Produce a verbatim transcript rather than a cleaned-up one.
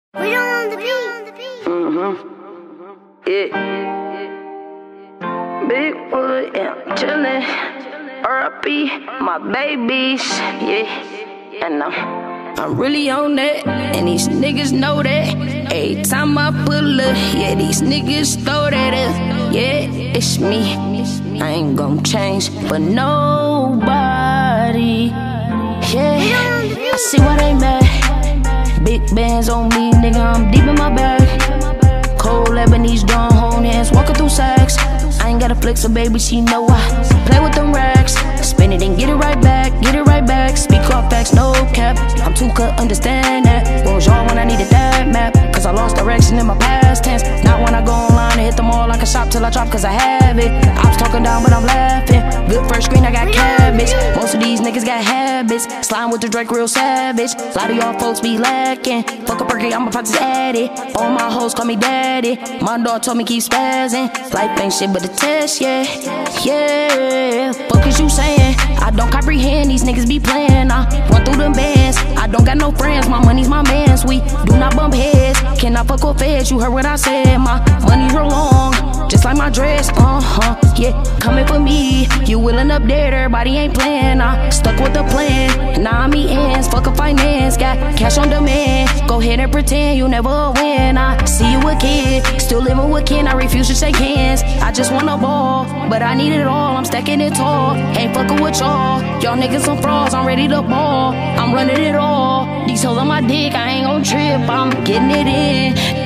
We don't on the beat. Mm-hmm. Yeah. Big Wood, yeah, I'm chillin'. R I P, my babies, yeah. And I'm, I'm really on that, and these niggas know that. Every time I pull up, yeah, these niggas throw that up. Yeah, it's me. I ain't gon' change for nobody. Yeah, I see why they mad. Big bands on me, nigga, I'm deep in my bag. Cold Lebanese drum, hold hands, walking through sacks. I ain't gotta flex a baby, she know I play with them racks. Spin it and get it right back, get it right back. Speak off facts, no cap. I'm too cut, understand that. What was y'all when I needed that map? Cause I lost direction in my past tense. Not when I go online and hit them all like a shop till I drop cause I have it. I was talking down but I'm laughing. Good first screen, I got cabbage. Most of these niggas got habits. Slime with the Drake, real savage. A lot of y'all folks be lacking. Fuck a perky, I'm about to add it. All my hoes call me daddy. My dog told me keep spazzing. Life ain't shit but a test, yeah. Yeah. Fuck is you saying? I don't comprehend, these niggas be playing. I run through them bands. I don't got no friends, my money's my mans. We do not bump heads. Can I fuck with feds? You heard what I said. My money's real long, just like my dress. Uh-huh, yeah, coming for me. You willing up dead, everybody ain't playing. I stuck with the plan, now I'm eating ends. Fuck a finance, got cash on demand. Go ahead and pretend you never win. I see you a kid, still living with kin. I refuse to shake hands. I just want a ball, but I need it all. I'm stacking it tall, ain't fucking with y'all. Y'all niggas some frauds, I'm ready to ball. I'm running it all. These hoes on my dick, I ain't gon' trip. I'm getting it in.